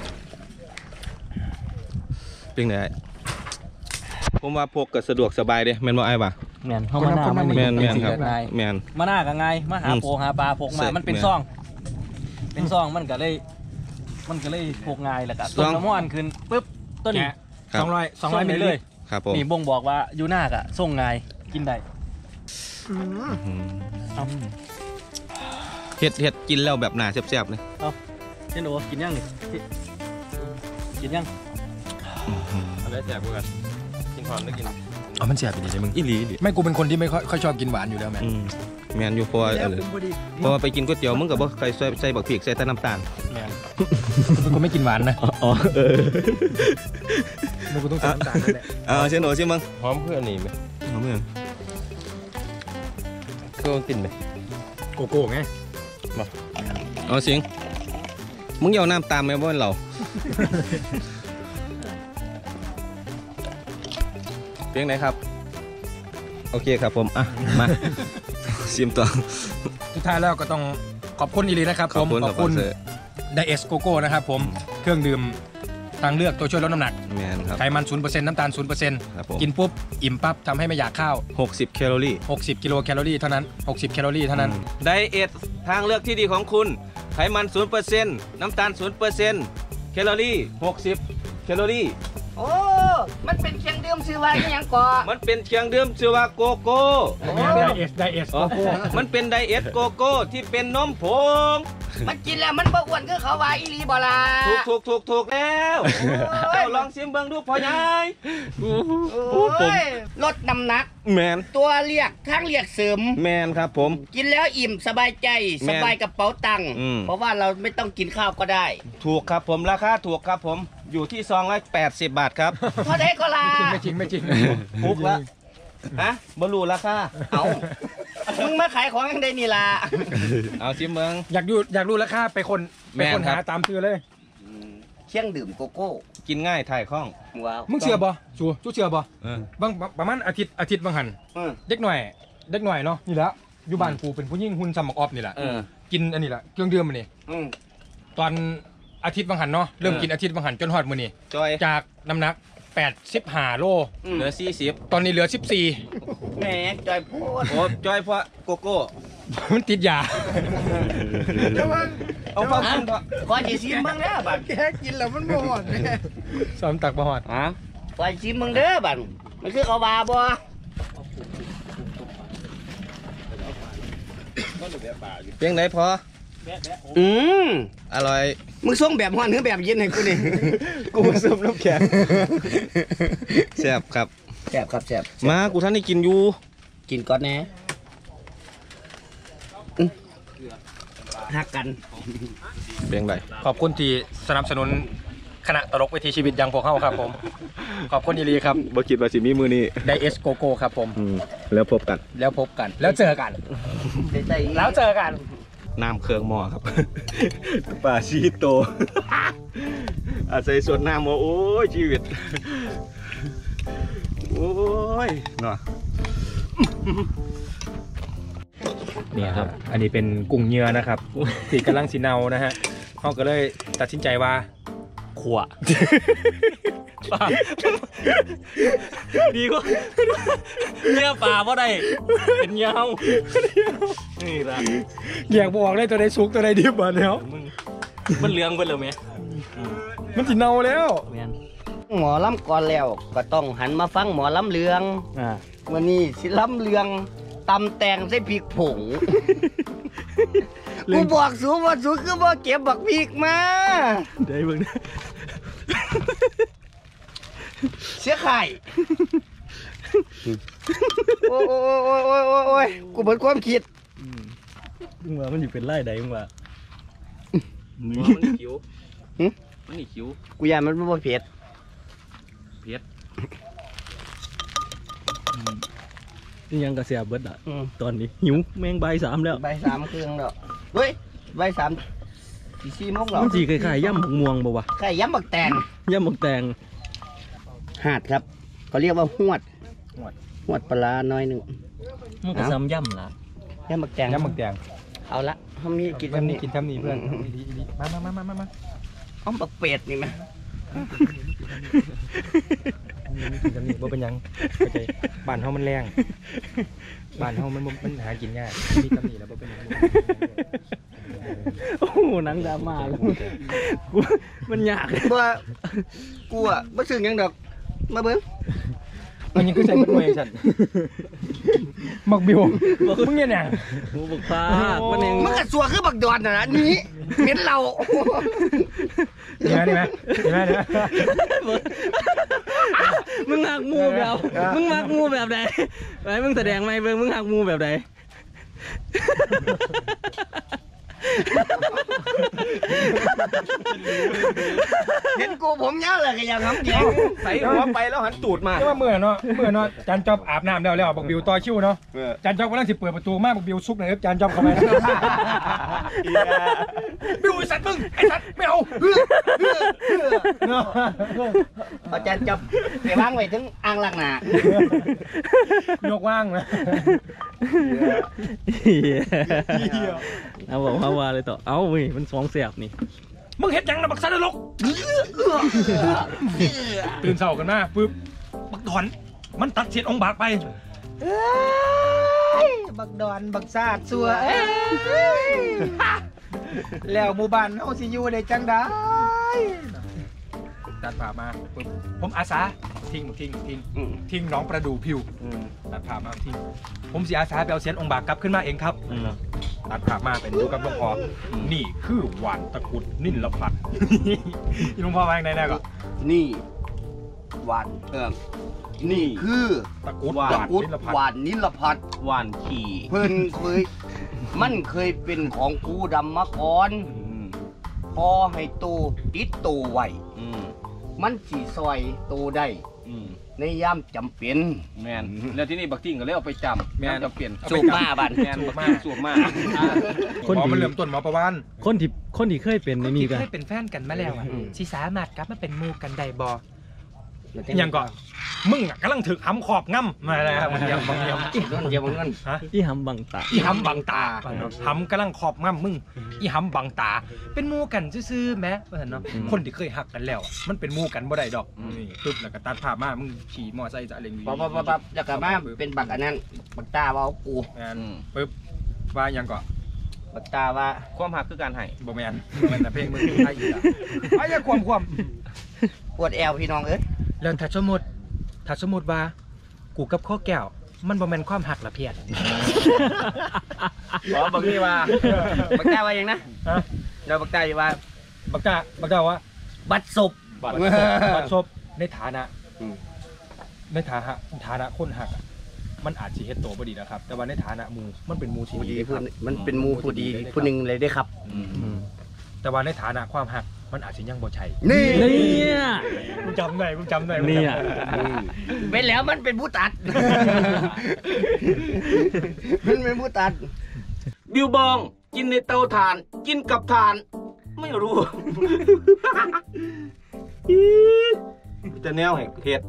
เป็นไงผมว่าพกก็สะดวกสบายเด้แม่นบ่ไอ้ป่ะแม่นเข้ามาหน้ามันแม่นครับไงแม่นมาหน้ากับไงมาหาโปหาปลาพกมาเสร็จมันเป็นแม่นซ่อง เป็นซ่องมันก็เลยพกง่ายแหละกับต้นกระม่อนขึ้นปุ๊บต้นนี้ครับ 200 มิลลิเลลิยตรครับผมนี่บ่งบอกว่าอยู่หน้ากะส่งง่ายกินได้ เอาเฮ็ดกินแล้วแบบหนาแซ่บๆเลยเช่นโอกินยังนี่กินยังอะไรแซ่บกว่ากันกินหอมได้กินเอามันเสียไปดิเลยมึงอีหลีดิไม่กูเป็นคนที่ไม่ค่อยชอบกินหวานอยู่แล้วแมนแม่นอยู่เพราะว่าเพราะว่าไปกินก๋วยเตี๋ยวมึงก็บ่เคยใส่บักพริกใส่แต่น้ำตาลแมนเป็นคนไม่กินหวานนะอ๋อมึงกูต้องใส่น้ำตาลนั่นแหละเช่นโอใช่มั้งหอมเพื่อนนี่ไหมหอมเมืองเครื่องติ่นไหมโกโก้ไงเอาสิงมึงอย่าเอาน้ำตามไหมบ่เป็นเราเพียงไหนครับโอเคครับผมมาชิมต่อสุดท้ายแล้วก็ต้องขอบคุณอีหลีนะครับผมขอบคุณเซอร์ไดเอสโกโก้นะครับผมเครื่องดื่มทางเลือกตัวช่วยลดน้ำหนักแมนครับไขมัน 0% น้ำตาลครับผม 0%กินปุ๊บอิ่มปั๊บทำให้ไม่อยากข้าว 60 แคลอรี่ 60 กิโลแคลอรี่เท่านั้น 60 แคลอรี่เท่านั้นไดเอททางเลือกที่ดีของคุณ ไขมัน 0%น้ำตาล 0%แคลอรี่ 60 แคลอรี่โอ้มันเป็นเคียงเดิมซื้อไว้ก็ยังก่อมันเป็นเคียงดื่มชื่อว่าโกโก้ไดเอสโกโก้มันเป็นไดเอทโกโก้ที่เป็นนมผงมันกินแล้วมันบ่อ้วนคือเขาว่าอีหลีบ่ล่ะถูกแล้วเจ้าลองชิมเบิ่งดูพ่อใหญ่โอ้ยลดน้ำหนักแมนตัวเรียกทางเรียกเสริมแมนครับผมกินแล้วอิ่มสบายใจแม่สนบายกระเป๋าตังค์อืมเพราะว่าเราไม่ต้องกินข้าวก็ได้ถูกครับผมราคาถูกครับผมอยู่ที่ซองละ80 บาทครับเท่าไดก็ลาไม่จริงถูกละฮะบรูราคาเอามึงมาขายของยังได้นี่ล่ะเอาชิมเบิ่งอยากรู้ราคาไปคนแม่นครับหาตามชื่อเลยเคียงดื่มโกโก้กินง่ายถ่ายคล่องว้าวมึงเชื่อบ่สู้เชื่อบ่เออบางประมาณอาทิตย์บางหันอืมเด็กหน่อยเนาะนี่แหละอยู่บ้านกูเป็นผู้หญิงหุ่นสมักออฟนี่แหละเออกินอันนี้แหละเครื่องดื่มอันนี้อืมตอนอาทิตย์วังหันเนาะเริ่มกินอาทิตย์วังหันจนฮอดมื้อนี้จอยจากน้ำหนัก85โลเหลือ40 ตอนนี้เหลือแหมจอยโพดโอ้จอยเพราะโกโก้ 14 มันติดยาเอาฟังคุณก็ก่อนสิชิมมึงเด้อบัดแกกินแล้วมันบ่หอดเนี่ยซ้อมตักบ่ฮอดฮะก่อนชิมมึงเด้อบัดมันคือเขาบาบ่เพียงไหนพออืมอร่อยมึงส่งแบบฮ้อนหรือแบบเย็นให้กูนี่กูผสมน้ำแข็งแซ่บครับแซ่บครับแซ่บมากูท่านได้กินอยู่กินก่อนแน่หักกันเพียงไหนขอบคุณที่สนับสนุนคณะตลกวิถีชีวิตอย่างพวกเขาครับผม ขอบคุณอีหลีครับบ่คิดว่าสิมีมือนี้ไดเอสโกโก้ครับผมแล้วพบกันแล้วพบกัน แล้วเจอกันได้แล้วเจอกันน้ำเครื่องหม้อครับ ป่าชีโต อาศัยส่วนน้ำหม้อโอ้ยชีวิต โอ้ยเนาะเนี่ยครับ อันนี้เป็นกุ้งเหยื่อนะครับที่กำลังสีเนานะฮะเขาก็เลยตัดสินใจว่าขวะดีกว่าเนี่ยป่าว่าได้เป็นยาวนี่ละอยากบอกเลยตัวใดสุกตัวใดดิบอ่ะแล้วมึงมันเหลืองเบิ่เลยไหมมันสีเนาแล้วแมนหมอลำก่อนแล้วก็ต้องหันมาฟังหมอลำเลืองวันนี้สิลำเลืองตำแตงใส่พริกผงกูบอกสูว่าสูคือบ่เก็บบักพริกมาได้เบิ่งเสียไข่โอ้ยกูเบิดความคิดมึงว่ามันอยู่เป็นไร่ใดมึงว่ามันคิ้วหึมันนี่คิ้วกูอยากมันบ่เผ็ดนี่ยังกระเสียเบิดอ่ะตอนนี้หิวแมงใบ3แล้วใบสามเครื่องแล้วเฮ้ยใบสามสี่โมงแล้วมันสีคล้ายๆย่ำหมกม่วงบ่วะไข่ย้ำบักแตงย่ำหมกแตงหาดครับเขาเรียกว่าหวดหวดปลาน้อยหนึ่งมันก็ซ้ำย่ำละย้ำบักแตงย้ำหมึกแดงเอาละเขามีกินวันทำนี้นี้กินทำนี้เพื่อนมาอ้อมบักเป็ดนี่ไหมกินทำนี้บ่เป็นหยังเข้าใจบ้านเฮามันแรงบ้านเฮามันหากินง่ายมีทำนี้แล้วบ่เป็นหยังโอ้โหหนังดราม่าแล้วกูมันยากบ่กูอ่ะบ่ซื้อหยังดอกมาเบิ่งมันยังคือใส่เป็นมวยฉันมักบิวมึงเนี่ยน่ะหมูบักพามันเองมันก็สัวคือบักดอนน่ะนะนี่เหม็นเราดีไหมมึงหักมูแบบมึงมักมูแบบใดไอ้มึงแสดงไหมเบิ่งมึงหักมูแบบใดเห็นกูผมยาวเลยก็ยังทำเดียวใส่หัวไปแล้วหันตูดมาว่าเมื่อเนาะจานจอบอาบน้ำแล้วบักบิวต่อคิวเนาะจานจอบกำลังสิเปิดประตูมาบักบิวซุกหน่อยครับจานจอบเข้าไปบิวไอ้สัตว์มึงไอ้สัตว์ไม่เอาเอาจารย์จับไปวางไว้ถึงอ่างล้างหน้ายกว่างนะเอาบอกว่าเลยต่อเอาเว้ยมัน2 แสบนี่มึงเห็นยังนะบักสัตว์นรกตื่นเช้ากันมาปึ๊บบักถอนมันตัดเศษองค์บากไปบักดอนบักซาดสัวแล้วหมู่บ้านเฮาสิอยู่ได้จังได้ตัดผ่ามาปึ๊บผมอาสาทิ้งน้องประดูพิวตัดผ่ามาทิ้งผมเสียอาสาไปเอาเศษองค์บากกลับขึ้นมาเองครับตัดผ่ามาเป็นดูกับหลวงพ่อนี่คือหวานตะกุดนิ่นละพัดหลวงพ่อว่าอย่างไรนะก็นี่หวานนี่คือตะกุดหวานนิ่นละพัดหวานนิลพัดหวานขี่เพิ่นมันเคยเป็นของกูดำมาก่อนพอให้โตติดโตไว้มันสีซอยโตได้ในยามจำเป็นแมนแล้วที่นี่บักติ้งก็เลยเอาไปจำแมนจะเปลี่ยนสูบมาบัดแมนบักติ้งสูบมาหมอมันเริ่มต้นหมอประวันคนที่เคยเป็นในนี่กันเคยเป็นแฟนกันมาแล้วอ่ะสิสามารถกลับมาเป็นหมู่กันได้บ่ยังก่อนมึงกำลังถึกหำขอบง่ำมาเลยครับบางอย่างเดี๋ยวมึงนั่นฮะที่หำบังตาอีหำบังตาหำกำลังขอบง่ำมึงอีหำบังตา เป็นหมู่กันซื่อๆแม้ว่าซั่นเนาะคนที่เคยหักกันแล้วมันเป็นหมู่กันบ่ได้ดอกนี่ปึ๊บแล้วก็ตัดภาพมามึงขี่มอไซค์จะอะไรอย่างงี้ปั๊บแล้วก็มาเป็นบักอันนั้นบักตาว่ากูงานปึ๊บว่ายังก่อนบักตาว่าความหักคือการให้บ่แม่นแต่เพลงมึงไอ้อีกอ่ะไอ้อย่าความปวดแอวพี่น้องเอ้ยแล้วถ้าสมมติว่ากูกับข้อแก้วมันบ่แม่นความหักละเพียรบักนี่ว่าบักตาว่ายังนะเราบักตาอยู่ว่าบักกาว่าบัดศพบัดซบในฐานะคนหักอะมันอาจสิเฮ็ดโตบ่ดีนะครับ แต่ว่าในฐานะหมู่มันเป็นหมู่ที่ผู้ดีดีครับมันเป็นมูผู้ดีผู้หนึ่งเลยได้ครับแต่ว่าในฐานะความหักมันอาจสิยังบ่ใช่นี่เนี่ยกูจำได้เนี่ยเป็นแล้วมันเป็นผู้ตัด มันเป็นผู้ตัด บิวบองกินในเตาถ่าน กินกับถ่าน ไม่รู้จะแนวให้เฮ็ด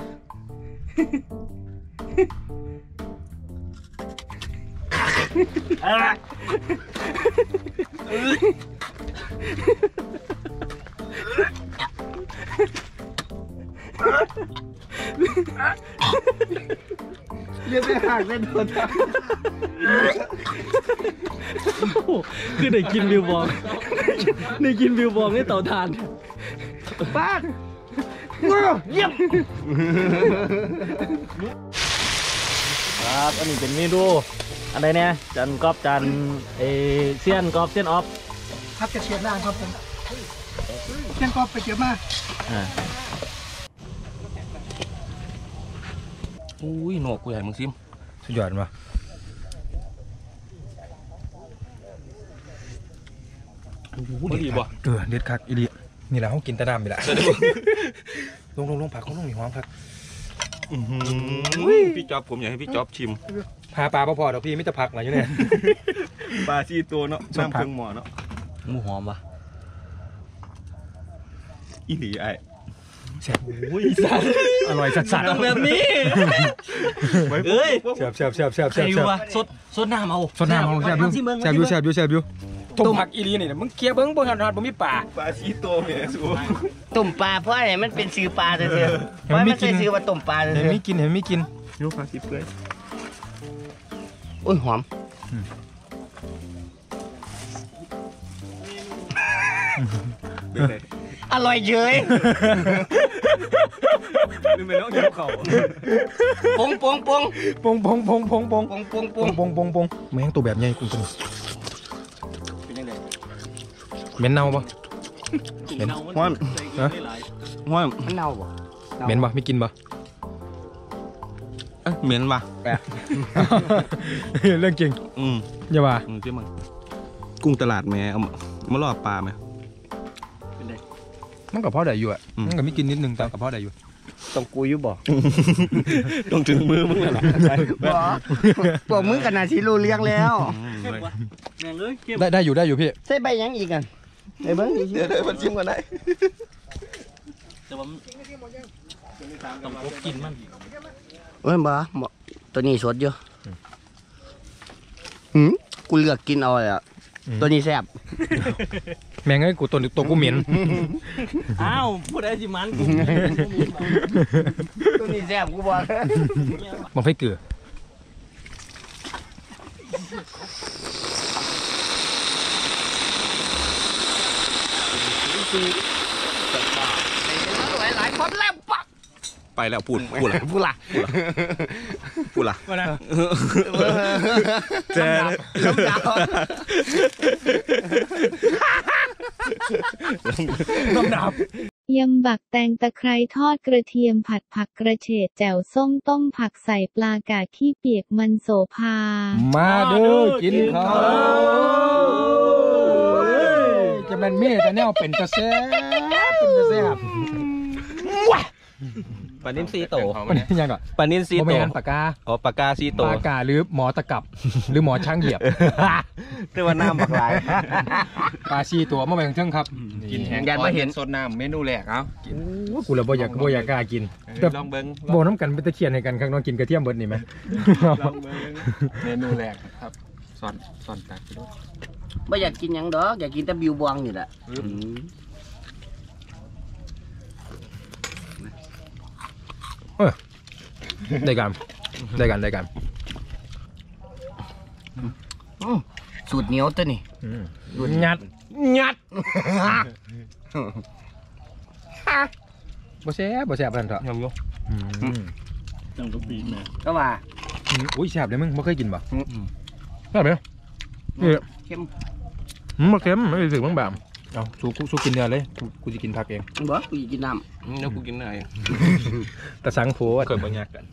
เรียกได้หักได้โดนคือได้กินบิวบองได้กินบิวบองในเตาถ่านป้าเยี่ยมครับอันนี้เป็นเมนูอะไรเนี่ยจันกอบจันเซียนกอบเซียนออฟพักกระเชียดล่างครับผมเชียนกอบไปเก็บมาอุ้ยหนวกกูใหญ่มึงซิมสุดยอดว่ะดีบ่เด็ดคักอีหลีนี่แหละเฮากินแต่น้ำนี่แหละ ลงผักเขาลงมีหอมผักพี่จ๊อบผมอยากให้พี่จ๊อบชิมพาปลาพอๆเดี๋ยวพี่มิตรผักหน่อยอยู่เนี่ยปลาชีตัวเนาะน้ำเครื่องหม้อเนาะหมูหอมปะอีหลีไอ้แซ่บอร่อยสัดๆต้องแบบนี้เอ้ยแซ่บใครวะสดน้ำเอาสดน้ำเอาแซ่บอยู่ต้มผักอีหลีนี่นะมึงเคี่ยวเบิ้งบ่ทันบ่มีปลาปลาชีตัวแม่สูตุ่มปลาเพราะอะไรมันเป็นซื้อปลาเถอะเพราะมันใช่ซื้อว่าตุ่มปลาเถเห็นอะมีกินยกปลาชีเปื่อยโอ้ยหอมเป็นไงอร่อยเฉยนี่เป็นน้องเดียวเขาปงแม่งตัวแบบใหญ่กูตัวเหม็นเน่าปะห้อนห้อนมันเน่าบ่เหม็นปะไม่กินปะเหม็นว่ะเรื่องจริง อย่าว่าใช่มั้งกุ้งตลาดแม่เอามาล่อปลาไหมมันกับพ่อได้อยู่อ่ะมันกับไม่กินนิดนึงแต่กับพ่อได้อยู่ต้องกูอยู่บ่ต้องถึงมือมึงแล้วบ่มึงกันนาทีรู้เรื่องแล้วแม่งเลยเข้มได้อยู่พี่ใส่ใบยังอีกกันไอ้เบิ้งเดี๋ยวมันชิมกันได้แต่ว่าต้องพบกินมันเอ้ยบ่ตัวนี้สดอยู่กูเลือกกินเอาเลยอ่ะตัวนี้แซ่บแม่งไอ้กูตัวกูเหม็นอ้าวพูดได้สิมันกูตัวนี้แซ่บกูบอกบังไฟเกลือหลายคนแล้วปะไปแล้วพูดละพูดละว่านะเจ๊คำดาวน้ำดาบยำบักแตงตะไคร้ทอดกระเทียมผัดผักกระเฉดแจ่วส้มต้มผักใส่ปลากาขี้เปียกมันโสภามาเด้อกินข้าวจะแม่นเมียแต่แนวเป็นกระแสบปลานินซีโตมันยังก่อนปลานินซีโมโตเมนปากกาอ๋อปากกาซีโตปากกาหรือหมอตะกับ หรือหมอช่างเหยียบเรียกว่าน้ำบักลายปลาชีตัวมาแบ่งเทิงครับกินแห้งยันมาเห็นสดน้ำเมนูแรกเอากินโอ้กูเลยบ่อยากกล้ากินแต่ลองเบิ้งโบน้ำกันเป็นตะเคียนในกันข้างนอกกินกระเทียมเบิดนี่ไหมลองเบิ้งเมนูแรกครับสอนตักไปด้วยไม่อยากกินหยังดอกอยากกินแต่บิวบวงนี่แหละได้กันสูตรเหนียวตัวนี่งัดบ่แซ่บพันเถอะยำยกจังทุกปีแม่ก็ว่าอุ้ยแซ่บเลยมึงบ่เคยกินป่ะแซ่บไหมเข้มบ่เค็มไม่รู้สึกมึงแบบเอาสู้กินเนื้อเลยกูจะกินผักเองบ่กูอยากกินน้แล้วกูกินเนยแต่สังโพเกิดบางอย่างกัน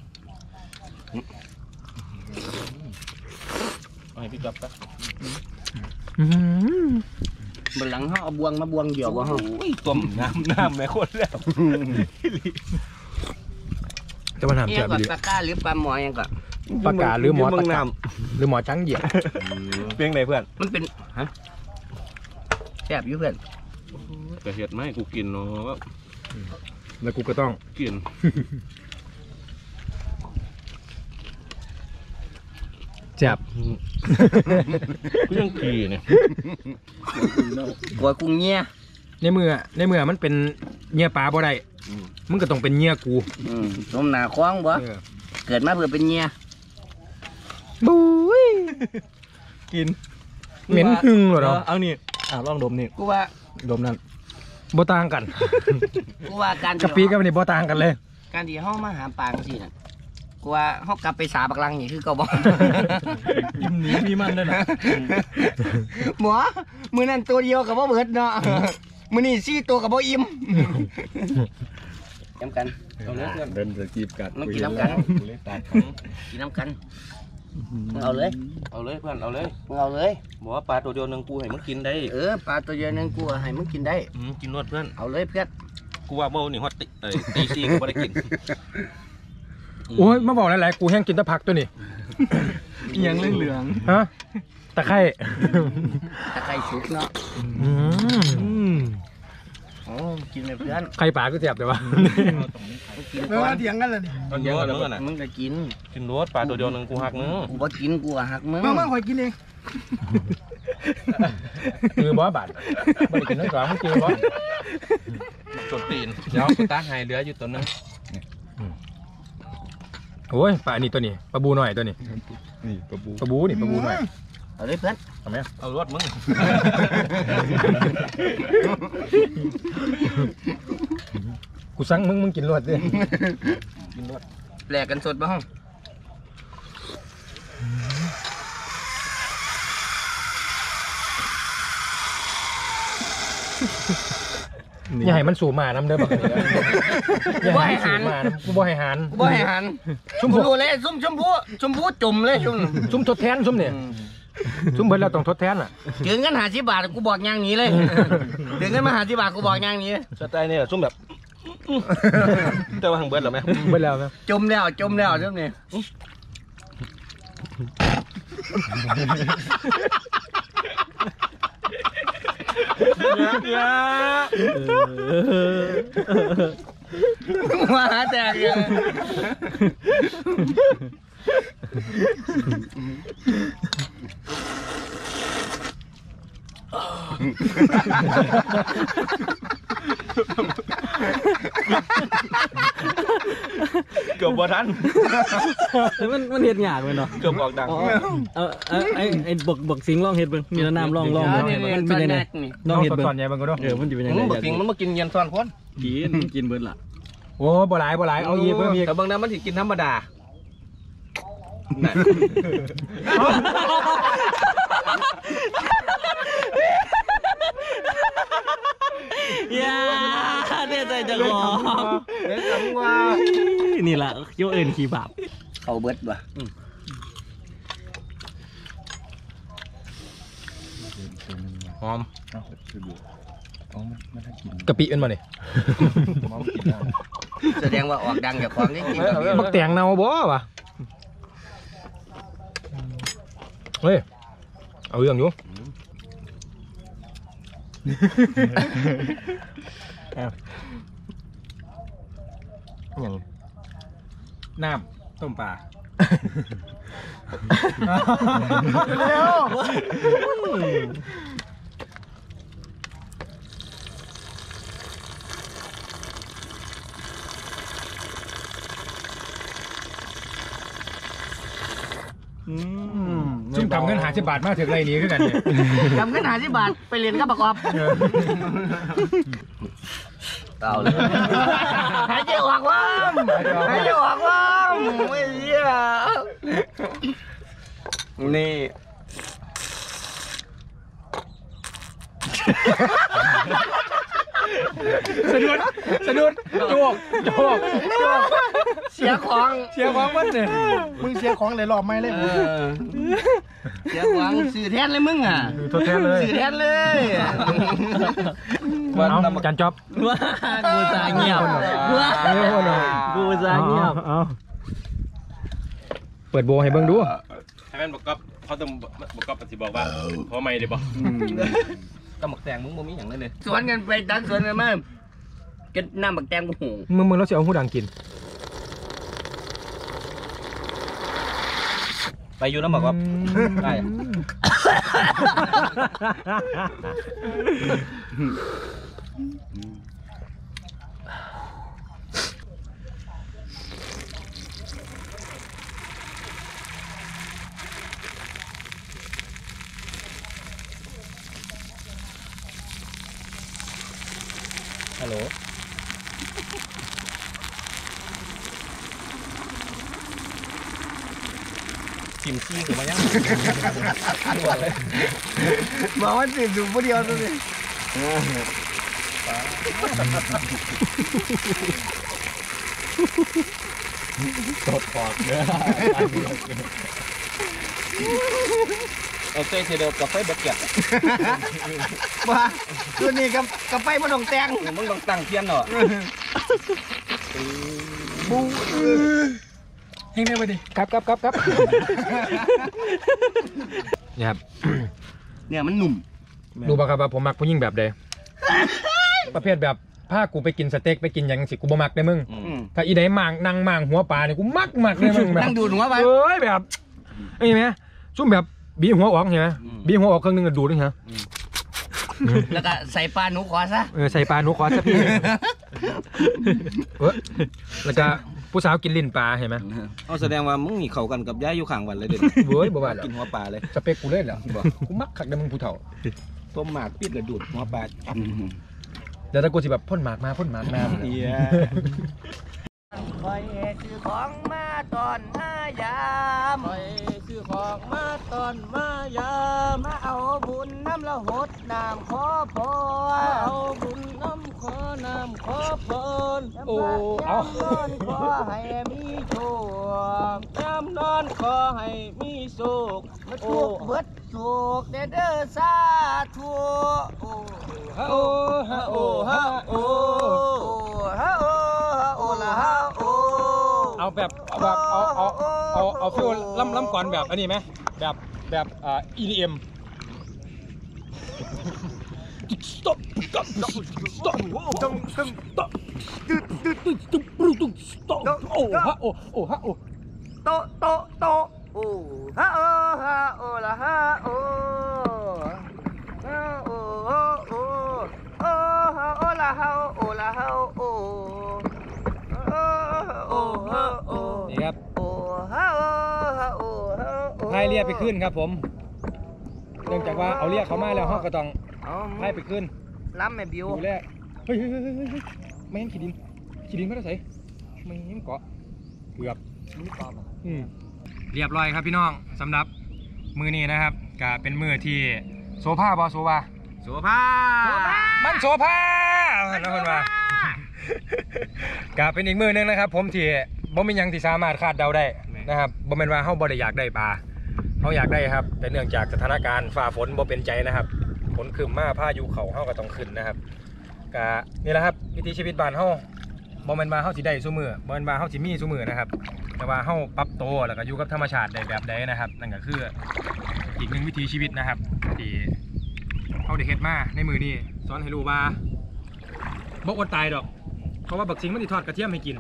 เอาให้พี่จับปะำบนหลังเขาเอาบวงมาบวงเดียวบ่เขาต้มน้ำแม่คนแล้วจะมาทำเอี่ยแซ่บกับดีปลาก้าหรือปลาหมอยังก็ปากกาหรือหมอเมืตะองกัน้บหรือหมอช้างเหยียบำเพียงไหนเพื่อนมันเป็นฮะแซ่บอยู่เพื่อนกระเห็ดไหมกูกินเนาะแล้วกูก็ต้องกินแซ่บกูยังกีเนี่ยกลัวกุ้งเงี้ยในเมื่อมันเป็นเงี้ยปลาบ่ได้มึงก็ต้องเป็นเงี้ยกูต้มหนาคล้องบ่เกิดมาเพื่อเป็นเงี้ยบุ้ยกินเหม็นหึงเหรอเนาะเอานี่ลองดมนี่กูว่าดมนั่นบ่ต่างกันกูว่าการกะปิกับอันนี่บ่ต่างกันเลยการที่เขามาหาปลาสิน่ะกูว่าเขากลับไปสาบักลังนี่คือเก่าบ่ยิ้มหนีมีมันด้วยนะหมอมือนั่นตัวเดียวกับบ่เบิดเนาะมือนี่4ตัวกับบ่อิ่มย้ำกันเดินสกีบกัดมันกินน้ำกันกินน้ำกันมึงเอาเลยเอาเลยเพื่อนเอาเลยมึงเอาเลยบอกว่าปลาตัวเดียวนึงกูให้มันกินได้ปลาตัวเดียวนึงกูให้มึงกินได้กินนวดเพื่อนเอาเลยเพื่อนกูว่าโบนี่ฮอตตีซีกูไม่ได้กินโอ้ยมาบอกหลายๆกูแห้งกินแตะผักตัวนี้ยังเหลืองฮะตะไคร้ตะไคร้ชุบเนาะอืมกินเลยเพื่อนไข่ปลาก็แซ่บแต่ว่ามึงกินก่อนเถียงกันเลยนี่มันเยอะนึงอ่ะมึงก็กินกินนวดปลาตัวเดียวนึงกูหักนึงกูบ่กินกูหักมึงมาคอยกินเองคือบ่บาดบ่ได้กินทั้งสองมึงกินบ่จนตีนเดี๋ยวกูตั้งให้เหลืออยู่ตัวนึงโอ้ยปลาอันนี้ตัวนี้ปลาบูหน่อยตัวนี้นี่กระบูปลาบูนี่ปลาบูหน่อยเอาเลยเพื่อนทำไหมเอารวดมึงกูสั่งมึงกินรวดดิแหลกกันสดบ้างอย่าให้มันสูบมาน้ำเด้อบักนี้อย่าให้มันสูบมาน้ำกูบ่ให้หันบ่ให้หันชุ่มกูพูรู้เลยชมพูจุ่มเลยชุ่มชุ่มทดแทนชุ่มเนี่ยชุ่มเบิดแล้วต้องทดแทนอ่ะถึงเงิน50 บาทกูบอกอย่างนี้เลยถึงเงินมา50 บาทกูบอกอย่างนี้สไตล์เนี่ยซุ่มแบบแต่ว่าทางเบิร์ดหรอไหมเบิดแล้วนะจุ่มแล้วจุ่มนี่ มาแตกเลยเกือบบ่ทันมันเห็ดหยาดเลยเนาะเกือบออกดังไอ้บกสิงลองเห็ดเบิ่งมีน้ำลองมันเป็นยังไงลองเห็ดเบิ่งตอนใหญ่บังก็ด้วยมันจะเป็นยังไงมึงบอกจริงมันมากินเย็นซ้อนคนกินเบิดละโอ้บ่หลายเอาอีกเพิ่มอีกแต่บางน้ำมันถึงกินธรรมดาอย่าเนี่ยใจจะงอเดี๋ยวจังว่านี่แหละโยเอินขี้บาปเขาเบิดว่ะหอมกะปิเป็นมาเนี่ยแสดงว่าออกดังจากความจริงๆกับพี่บักแตงเนาบ่วะเฮ้ยเอาเรื่องอยู่อย่างน้ำต้มปลาเร็วซุ่มทำเงิน50 บาทมาถึงไรนี้คือกันเนี่ยจำเงิน50 บาทไปเรียนกับประกอบเต่าเลยหายใจออกว่าหายใจออกว่าไม่เหี้ยนี่สะดุดโจกเสียของมันเนี่ยมึงเสียของเลยหลอบไม่เลยเสียของสื่อแทนเลยมึงอ่ะทดแทนเลยสื่อแทนเลยเอาจานจ๊อบว่ากูจะเงียบกูจะเงียบเอาเปิดโบให้เบิ่งดูให้แม่นบอกก๊อฟเขาต้องบอกก๊อฟปฏิบอกว่าเพราะไม่ได้บอกตำบักแตงมึงบ่มีอย่างนั้นเลยสวนกันไปตัดสวนกันมากินน้ำบักแตงกูหูมึงแล้วสิเอาหูดังกินไปอยู่แล้วบอกว่าได้ ฮัลโหลซิมซี่คือมายังบอกว่าสิดูผู้เดียวตัวนี้ตดปอดเยอะเอาเต้เทเดียวกับไฟเบ็ดเก็บว่าตัวนี้กับไปมันต้องแตงมึงต้องตั้งเทียนเนาะเฮงได้ไปดิครับเนี่ยครับเนี่ยมันหนุ่มรู้ป่ะครับว่าผมมักผู้หญิงแบบใดประเภทแบบพากูไปกินสเต็กไปกินหยังสิกูบ่มักได้มึงถ้าอีไหนนั่งมางหัวปลาเนี่ยกูมักได้มึงแบบนั่งดูดหัวไปเอ้ยแบบไอ้ไหมซุ่มแบบบีหัวออกเห็นไหมบีหัวออกครึ่งนึงก็ดูดนี่ฮะแล้วก็ใส่ปลาหนูขอซะใส่ปลาหนูขอสักพี่แล้วก็ผู้สาวกินลิ้นปลาเห็นไหมเอาแสดงว่ามึงนี่เข้ากันกับย่าอยู่ข้างวันเลยเด็ดเว้ยบ่ว่ากินหัวปลาเลยสเปคกูเล่นเหรอกูมักขักได้มึงผู้เฒ่าต้มหมากปิดกระดูดหัวปลาเดี๋ยวถ้ากูสิแบบพ่นหมากมาเอียคอยซื้อของมาตอนหน้ายามคอยซื้อของมาตอนมายามมาเอาบุญน้ำละหดน้ำขอพรเอาบุญน้ำขอน้ำขอพรโอ้เอานอนขอให้มีโชคย้ำนอนขอให้มีโชคมาทุกเบิดโชคเด้อสาธุโอ้ฮะโอ้ฮะโอ้ฮะโอ้ฮะโอ้ฮะโอ้ละฮะโอ้เอาแบบเอาฟิวล่ำก่อนแบบอันนี้ไหมแบบ EDM stopโอ้ฮะโอ้ฮะโอ้โตโตโตโอ้ฮะโอ้ละฮะโอ้ฮะโอ้โอ้โอ้โอ้ฮะโอ้ละฮะโอ้ละฮะโอ้โอ้ฮะโอ้นี่ครับโอ้ฮะโอ้ฮะโอ้ฮะโอ้พายเรียไปขึ้นครับผมเนื่องจากว่าเอาเรียกเขามาแล้วเขาก็ต้องพายไปขึ้นล้ำแม่บิวดูแลเฮ้ยไม่เห็นขีดินไม่ได้ใส่ไม่เห็นเกาะเกือบเรียบร้อยครับพี่น้องสำหรับมือนี้นะครับก็เป็นมือที่โซภามันโซภานะคนว่าก็เป็นอีกมือนึงนะครับผมที่บ่มีหยังที่สามารถคาดเดาได้นะครับบ่แม่นว่าเฮาบ่ได้อยากได้ปลาเฮาอยากได้ครับแต่เนื่องจากสถานการณ์ฟ้าฝนบ่เป็นใจนะครับฝนครึ้มมาพายุเข้าเฮาก็ต้องขึ้นนะครับก็นี่แหละครับวิถีชีวิตบ้านเฮาบ่แม่นว่าเฮาสิได้ซุมื้อบ่แม่นว่าเฮาสิมีซุมื้อนะครับแต่ว่าเฮาปรับตัวแล้วก็อยู่กับธรรมชาติได้แบบใดนะครับนั่นก็คืออีกหนึ่งวิถีชีวิตนะครับที่เฮาได้เฮ็ดมาในมื้อนี้สอนให้รู้ว่าบ่อดตายดอกเพราะว่าบักสิงมันสิทอดกระเทียมให้กิน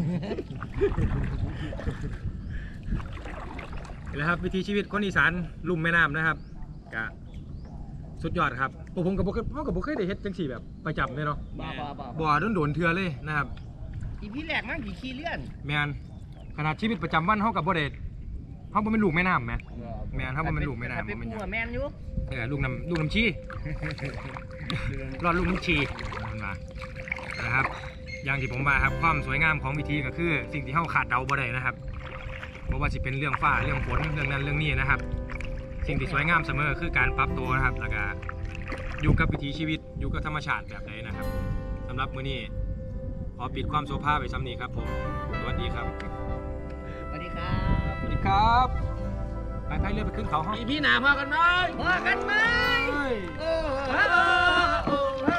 นี่แหละครับวิถีชีวิตคนอีสานลุ่มแม่น้ำนะครับก็สุดยอดครับผมกับบ่เคยได้เฮ็ดจังสี่แบบประจำเลยเนาะบ่โดนเทื่อเลยนะครับอีพี่แรกมันกี่ขี้เลื่อนแม่นขนาดชีวิตประจำวันเฮากับบ่ได้เฮาบ่เป็นลูกแม่น้ำแม่แม่นเฮาบ่เป็นลูกแม่น้ำเป็นบ่เป็นหผัยัวงแมนอยู่ลูกน้ำชีรอดลูกน้ำชีมันมานะครับอย่างที่ผมว่าครับความสวยงามของวิถีก็คือสิ่งที่เฮาขาดเดาบ่ได้นะครับเพราะว่าสิเป็นเรื่องฟ้าเรื่องฝนเรื่องนั้นเรื่องนี้นะครับ สิ่งที่สวยงามเสมอคือการปรับตัวนะครับแล้วก็อยู่กับวิถีชีวิตอยู่กับธรรมชาติแบบไหนนะครับสำหรับมื้อนี้ขอปิดความโซภาไปซ้ำนี้ครับผมสวัสดีครับสวัสดีครับสวัสดีครับไปพายเรือไปขึ้นเขาห้องอีพี่หนาพอกันไหมพอกันไหมโอ้โห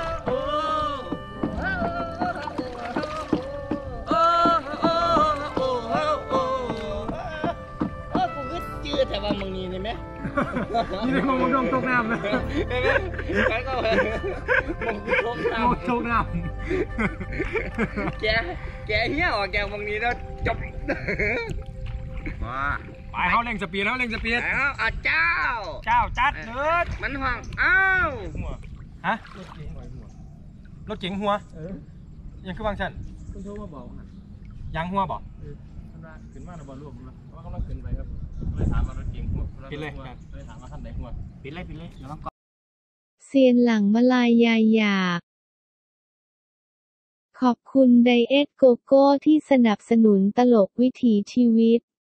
กูก็จืดแต่ว่ามึงนี่ได้ไหมนี่เลยมองลงตกน้ำนะไปก็เลยมึงกูทงมองตกน้ำแกเหี้ยออกแกมึงนี้แล้วจบมาไปเขาเร่งสปีดแล้วเร่งสปีดแล้วอ่ะเจ้าเจ้าจัดเนิร์ดมันห่วงอ้าวฮะรถเก๋งหัวยังคือวางชั้นคุณโทรมาบอกนะยางหัวบอกท่านว่าขึ้นมาในบอลรวมนะว่ากำลังขึ้นไปครับเลยถามมารถเก๋งหัวเลยถามว่าท่านไหนหัวปิดเลยเดี๋ยวมันเซียนหลังมาลายยายหยาบขอบคุณไดเอทโกโก้ที่สนับสนุนตลกวิถีชีวิต